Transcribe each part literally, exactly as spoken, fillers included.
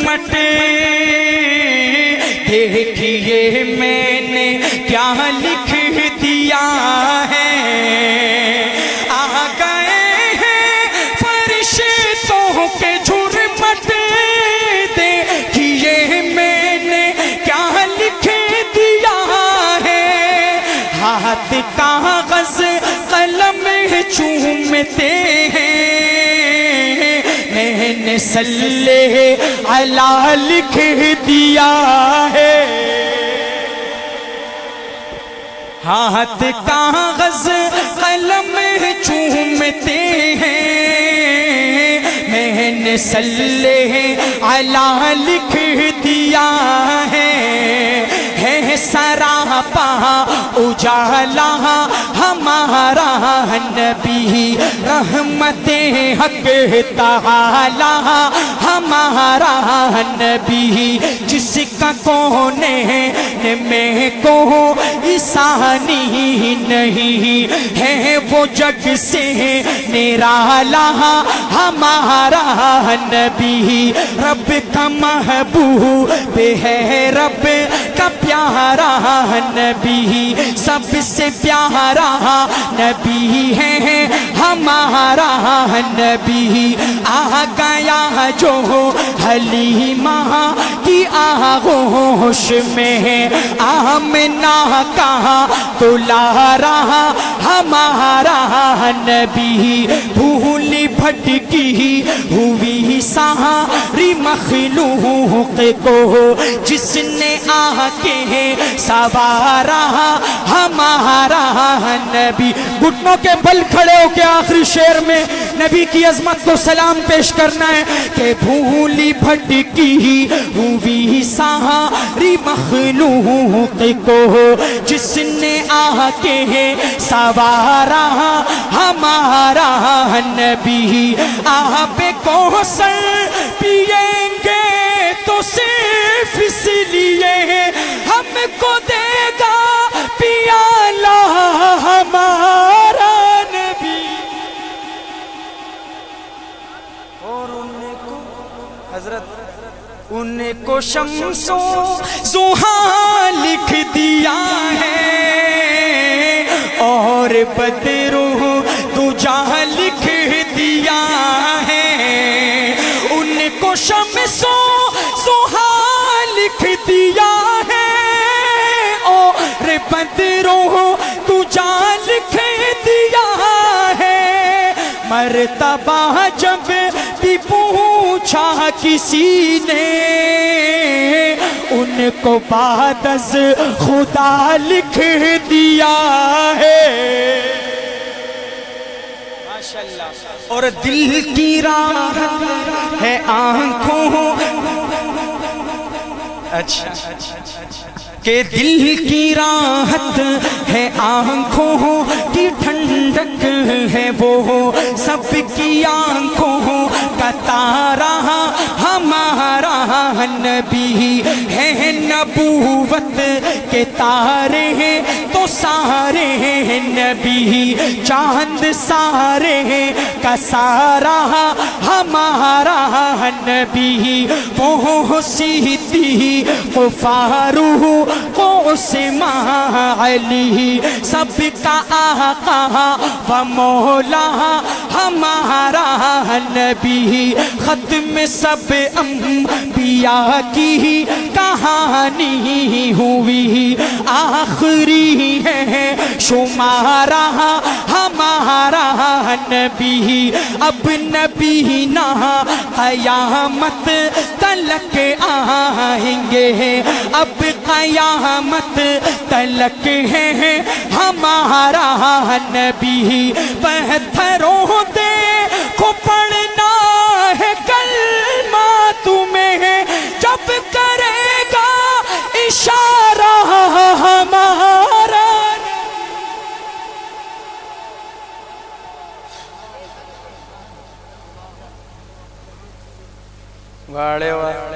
झुरमट دیکھیے میں نے کیا لکھ دیا ہے آ گئے ہیں فرشتوں کے جھرمٹ دیکھیے میں نے کیا لکھ دیا ہے ہاتھ کاغذ قلم چومتے ہیں میں نے صلی علی لکھ دیا ہے ہاتھ کاغذ قلم چومتے ہیں میں نے صلی علی لکھ دیا ہے ہے سراپا اجالا ہمارا نبی رحمت حق تعالی ہمارا نبی جس کا کونے میں کوئی ثانی نہیں ہے وہ جگ سے نرالا ہمارا نبی رب کا محبوب ہے رب کا پیارا نبی سب سے پیارا نبی ہے ہمارا نبی آ گیا جو حلیمہ کی آغوش میں آمنہ کا دلارا ہمارا نبی بھولی بھٹکی ہوئی ساری مخلوق کو جس نے آ کے سوارا ہمارا نبی گھٹنوں کے بل کھڑے ہو کے آخری شعر میں نبی کی عظمت کو سلام پیش کرنا ہے کہ بھولی بھٹکی ہوئی ساری مخلوق کو جس نے آ کے سوارا ہمارا نبی آب کوثر پیئیں گے تو صرف اس لیے ہم کو دے گا پیالہ ہمارا نبی اور ان کو حضرت ان کو شمس و ضحیٰ لکھ دیا ہے اور بدر و دجا لکھ دیا ہے ان کو شمس و ضحیٰ لکھ دیا ہے اور بدر و دجا لکھ دیا ہے مرتبہ جب بھی پوچھا کسی نے ان کو بعد از خدا لکھ دیا ہے ماشاءاللہ اور دل کی راحت ہے آنکھوں اچھا کہ دل کی راحت ہے آنکھوں کی ٹھنڈک ہے وہ سب کی آنکھوں کا تارا ہمارا نبی ہے نبوت کے تارے ہیں تو سارے نبی چاند سارے کا سارا ہمارا نبی وہ سیدھی کو فاروق کو اسما علی سب کا آقا و مولا ہمارا نبی ختم سب انبیاء کی کہانی ہوئی آخری ہے شمارا ہمارا نبی اب نبی نہ قیامت تلک آئیں گے اب قیامت تلک ہے ہمارا نبی پتھروں دے کو پڑھنا ہے کلمہ تمہیں جب کرے گا اشارہ ہمارا واڑے واڑے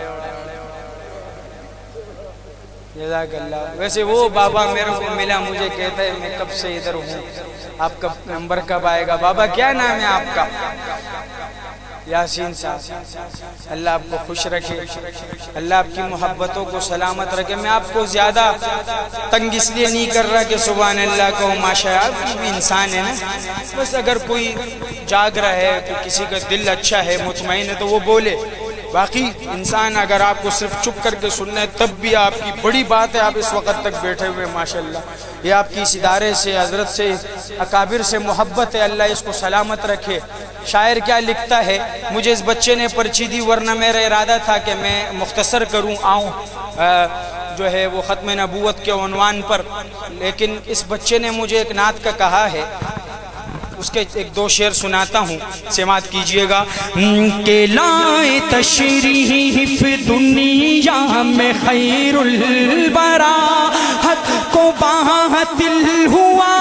جزاک اللہ ویسے وہ بابا میرے کو ملا مجھے کہتا ہے میں کب سے ادھر ہوں آپ کا نمبر کب آئے گا بابا کیا نام ہے آپ کا یاسین صاحب، اللہ آپ کو خوش رکھے، اللہ آپ کی محبتوں کو سلامت رکھے۔ میں آپ کو زیادہ تنگ اس لیے نہیں کر رہا کہ سبحان اللہ کو ماشاء اللہ، آپ بھی انسان ہے نا، بس اگر کوئی جاگ رہا ہے تو کسی کا دل اچھا ہے مطمئن ہے تو وہ بولے، باقی انسان اگر آپ کو صرف چپ کر کے سننا ہے تب بھی آپ کی بڑی بات ہے، آپ اس وقت تک بیٹھے ہوئے ماشاءاللہ، یہ آپ کی اس ادارے سے، حضرت سے، اکابر سے محبت ہے، اللہ اس کو سلامت رکھے۔ شاعر کیا لکھتا ہے، مجھے اس بچے نے پرچی دی ورنہ میرا ارادہ تھا کہ میں مختصر کروں آؤں جو ہے وہ ختم نبوت کے عنوان پر، لیکن اس بچے نے مجھے ایک نعت کا کہا ہے، اس کے ایک دو شعر سناتا ہوں، سماعت کیجئے گا۔ کہ لائے تشریف دنیا میں خیر الورا، حق کو باطل ہوا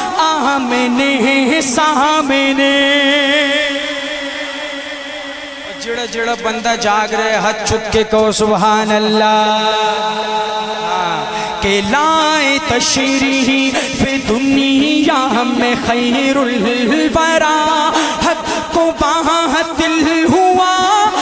آمنے سامنے۔ جڑا جڑا بندہ جاگ رہے ہاتھ چھک کے کہو سبحان اللہ۔ کہ لائے تشریف دنیا میں خیر الورا، حق کو باطل ہوا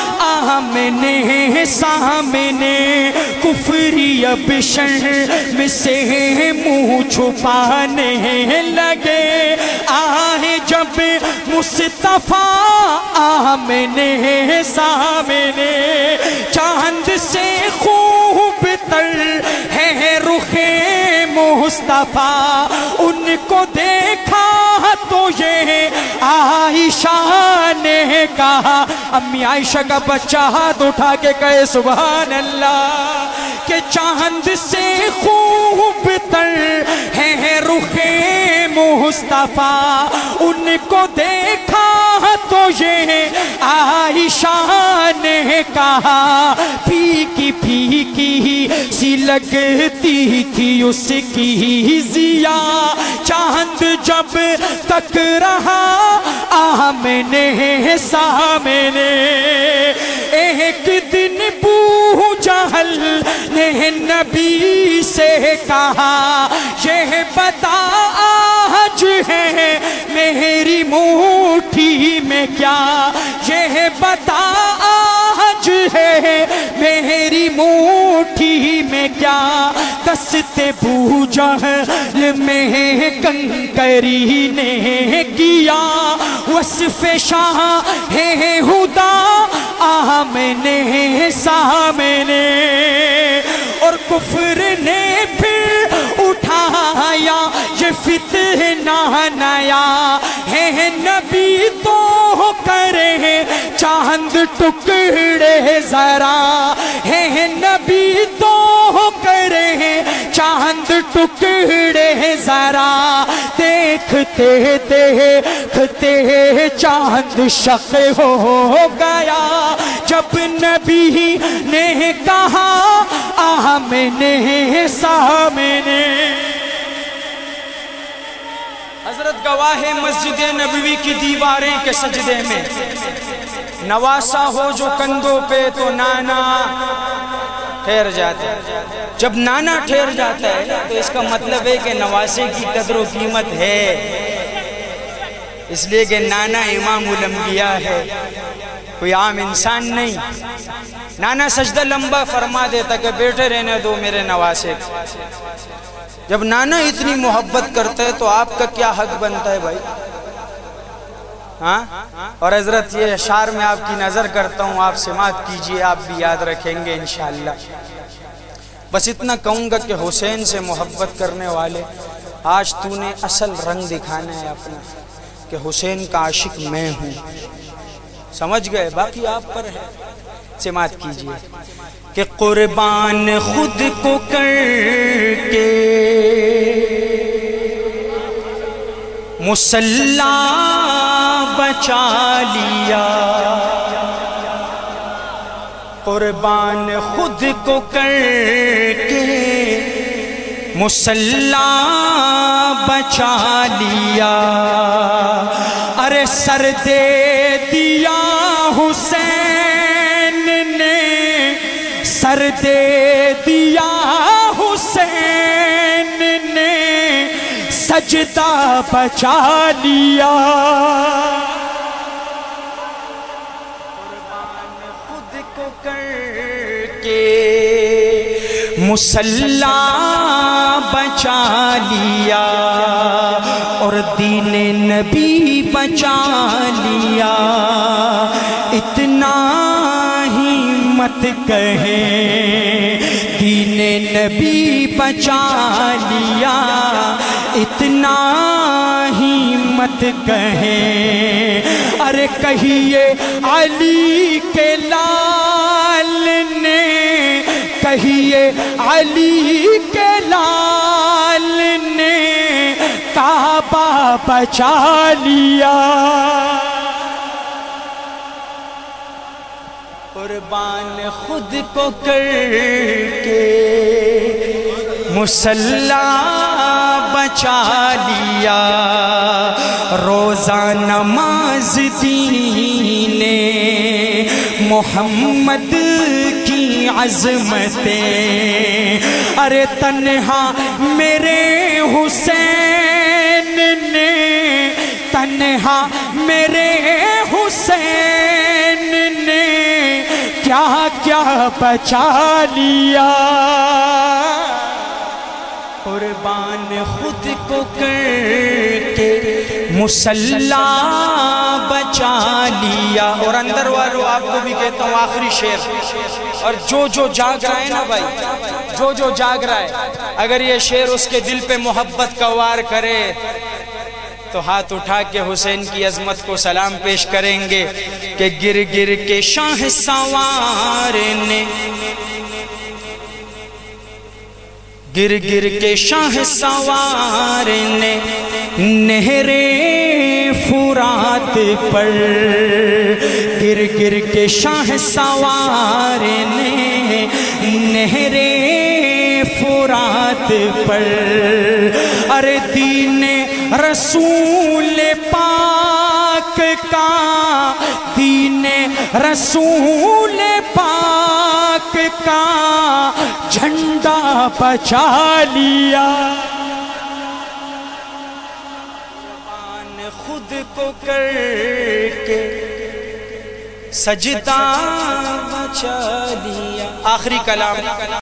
آمنے سامنے۔ کفری اب شرم سے منہ چھپانے لگے، آئے جب مصطفیٰ آمنے سامنے۔ چاند سے خوب تر ہے رخ مصطفیٰ، ان کو دیکھا تو یہ عائشہ نے کہا، امی عائشہ کا بچہ ہاتھ اٹھا کے کہے سبحان اللہ، کہ چاند سے خوب تر ہے رخ مصطفیٰ، ان کو دیکھا تو یہ عائشہ نے کہا، پھیکی پھیکی سی لگتی تھی اس کی ضیا، چاند جب تک رہا آمنے سامنے۔ ایک دن ابو جہل نے نبی سے کہا، یہ بتا آج ہے میری مٹھی میں کیا، یہ بتا آج ہے میری مٹھی میں کیا۔ دست ابو جہل میں کنکری نے کیا، وصف شاہ ہے خدا آمنے سامنے۔ اور کفر نے پھر اٹھایا یہ فتنہ نیا، ہے نبی تو کرے چاند ٹکڑے ذرا، ہے نبی تو کرے چاند ٹکڑے ذرا۔ دیکھتے دیکھتے چاند شق ہو گیا، جب نبی نے کہا آمنے سامنے۔ حضرت گواہ مسجد نبوی کی دیواریں کے سجدے میں، نواسا ہو جو کندھوں پہ تو نانا ٹھہر جاتا ہے۔ جب نانا ٹھہر جاتا ہے تو اس کا مطلب ہے کہ نواسے کی قدر و قیمت ہے، اس لیے کہ نانا امام الانبیاء ہے، کوئی عام انسان نہیں۔ نانا سجدہ لمبا فرما دیتا کہ بیٹھے رہنے دو میرے نواسے۔ جب نانا اتنی محبت کرتا ہے تو آپ کا کیا حق بنتا ہے بھائی؟ ہاں؟ اور حضرت یہ اشعار میں آپ کی نظر کرتا ہوں، آپ سماعت کیجئے، آپ بھی یاد رکھیں گے انشاءاللہ۔ بس اتنا کہوں گا کہ حسین سے محبت کرنے والے، آج تو نے اصل رنگ دکھانا ہے اپنا، کہ حسین کا عاشق میں ہوں، سمجھ گئے؟ باقی آپ پر ہے، سماعت کیجئے۔ کہ قربان خود کو کر کے مصلی بچا لیا، قربان خود کو کر کے مصلی بچا لیا، ارے سر دے دیا حسین نے، سر دے دیا حسین نے، سجدہ بچا لیا۔ کو کر کے مصلی بچا لیا اور دین نبی بچا لیا. اتنا ہی مت کہیں دین نبی بچا لیا, اتنا ہی مت کہیں. ارے کہیے علی کے لال نے, کہیے علی کے لال نے کعبہ بچا لیا. قربان خود کو کر کے مصلی بچا لیا, روزہ نماز دین محمد کی عظمتیں. ارے تنہا میرے حسین نے, تنہا میرے حسین نے کیا کیا بچا لیا. قربان خود کو کر کے مصلی بچا لیا. اور اندر والوں آپ کو بھی کہتا ہوں آخری شعر, اور جو جو جاگ رہا ہے نا بھائی, جو جو جاگ رہا ہے, اگر یہ شعر اس کے دل پہ محبت کا وار کرے تو ہاتھ اٹھا کے حسین کی عظمت کو سلام پیش کریں گے کہ گر گر کے شاہ سوار نے, گر گر کے شاہ سوار نے نہر فرات پر, گر گر کے شاہ سوار نے نہر فرات پر. ارے دین رسول پاک کا, دین رسول پاک کا جھنڈا بچا لیا. خود کو کر کے سجدہ بچا لیا. آخری کلام